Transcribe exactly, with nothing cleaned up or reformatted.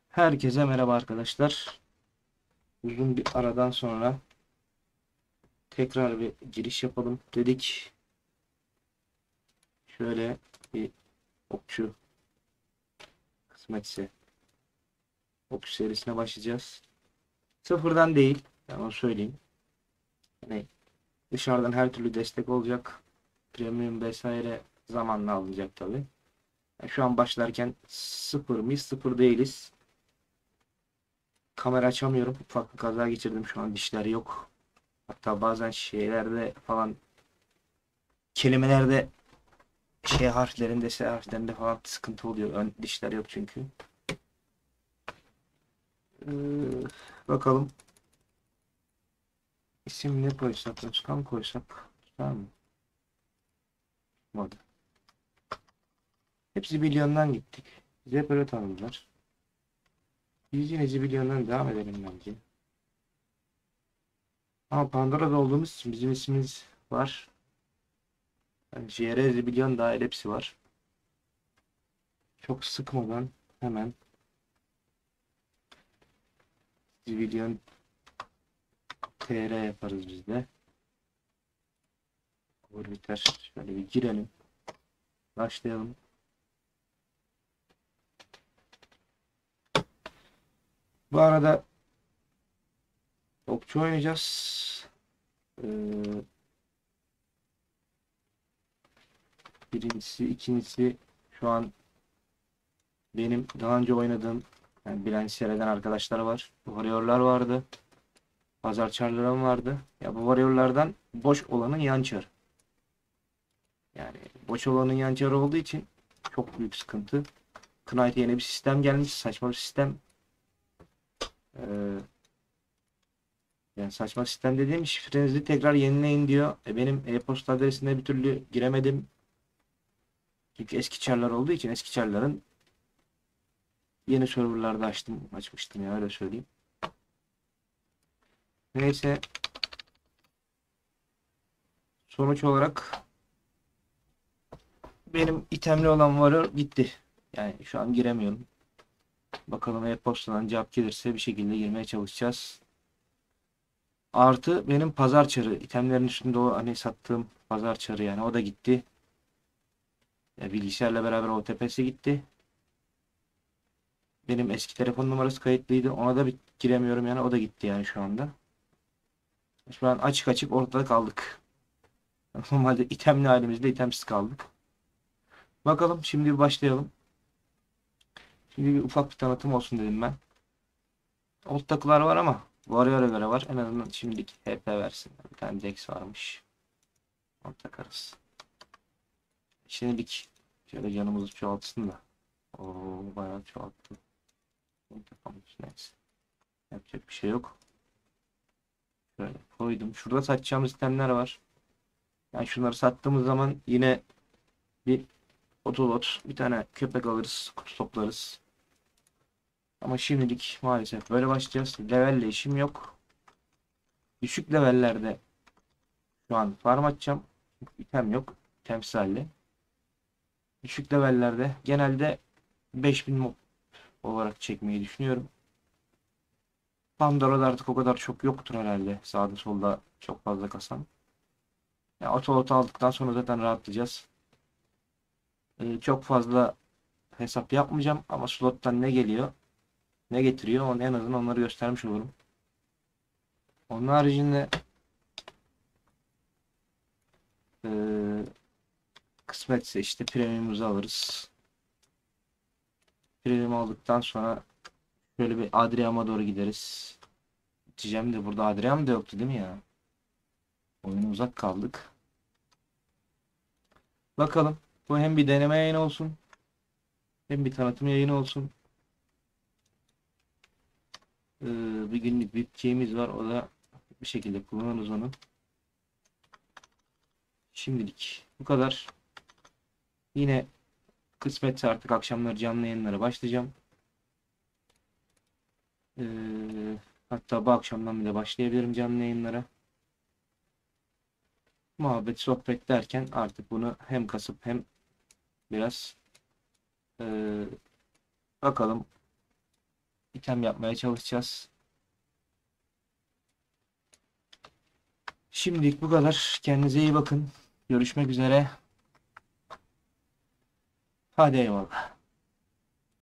Herkese merhaba arkadaşlar. Uzun bir aradan sonra tekrar bir giriş yapalım dedik. Şöyle bir okçu kısmetse okçu serisine başlayacağız. Sıfırdan değil, ben onu söyleyeyim. Hani dışarıdan her türlü destek olacak. Premium vesaire zamanla alınacak tabi. Yani şu an başlarken sıfır mıyız? Sıfır değiliz. Kamera açamıyorum. Ufak bir kaza geçirdim, şu an dişler yok. Hatta bazen şeylerde falan kelimelerde şey harflerinde, S harflerinde falan sıkıntı oluyor. Ön dişler yok çünkü. Ee, bakalım isim ne koysak? Özkan koysak tutar mı? Olmadı. Hepsi milyondan gittik. Bize hep öyle tanıdılar. Biz yine Zibilyon'dan devam edelim bence. Ama Pandora'da olduğumuz için bizim ismimiz var. Yani J R Zibilyon dahil hepsi var. Çok sıkmadan hemen Zibilyon T R yaparız biz de. Olur biter. Şöyle bir girelim. Başlayalım. Bu arada okçu oynayacağız. Ee, birincisi, ikincisi şu an benim daha önce oynadığım, yani bilen seyreden arkadaşlar var. Warrior'lar vardı. Pazar çarlarım vardı. Ya bu Warrior'lardan boş olanın yan çarı. Yani boş olanın yan çarı olduğu için çok büyük sıkıntı. Knight'e yeni bir sistem gelmiş. Saçma bir sistem. Ee, yani saçma sistem dediğim, şifrenizi tekrar yenileyin diyor. E benim e-posta adresine bir türlü giremedim. Çünkü eski çarlar olduğu için eski çarların yeni serverlarda açtım, açmıştım ya, öyle söyleyeyim. Neyse, sonuç olarak benim itemli olan varı gitti. Yani şu an giremiyorum. Bakalım e-postadan cevap gelirse bir şekilde girmeye çalışacağız. Artı benim pazar çarı, itemlerin üstünde o hani sattığım pazar çarı, yani o da gitti. Ya bilgisayarla beraber O T P'si gitti. Benim eski telefon numarası kayıtlıydı. Ona da bir giremiyorum, yani o da gitti yani şu anda. Şu an açık açık ortada kaldık. Normalde itemli halimizde itemsiz kaldık. Bakalım, şimdi bir başlayalım. Şimdi bir ufak bir tanıtım olsun dedim ben. Old takılar var ama Warrior'a göre var. En azından şimdilik H P versin. Bir tane Dex varmış. Onu takarız. Şimdilik şöyle canımızı çoğaltsın da. Oo, bayağı çoğalttı. Onu takamış, neyse. Yapacak bir şey yok. Şöyle koydum. Şurada satacağımız itemler var. Yani şunları sattığımız zaman yine bir otolot, bir tane köpek alırız, kutu toplarız. Ama şimdilik maalesef böyle başlayacağız. Levelle işim yok. Düşük levellerde şu an farm atacağım. İtem yok. İtemsiz halde. Düşük levellerde genelde beş bin mob olarak çekmeyi düşünüyorum. Pandora'da artık o kadar çok yoktur herhalde. Sağda solda çok fazla kasan. Ya otolot aldıktan sonra zaten rahatlayacağız. Ee, çok fazla hesap yapmayacağım ama slottan ne geliyor, ne getiriyor, onu en azından onları göstermiş olurum. Onun haricinde ee, kısmetse işte premium'umuzu alırız. Premium aldıktan sonra şöyle bir Adriam'a doğru gideriz. Diyeceğim de burada Adriam da yoktu değil mi ya? Oyuna uzak kaldık. Bakalım. Bu hem bir deneme yayını olsun, hem bir tanıtım yayını olsun. Ee, bir günlük bir şeyimiz var. O da bir şekilde kullanırız onu. Şimdilik bu kadar. Yine kısmetse artık akşamları canlı yayınlara başlayacağım. Ee, hatta bu akşamdan bile başlayabilirim canlı yayınlara. Muhabbet, sohbet derken artık bunu hem kasıp hem biraz ee, bakalım item yapmaya çalışacağız. Şimdilik bu kadar. Kendinize iyi bakın. Görüşmek üzere. Hadi eyvallah.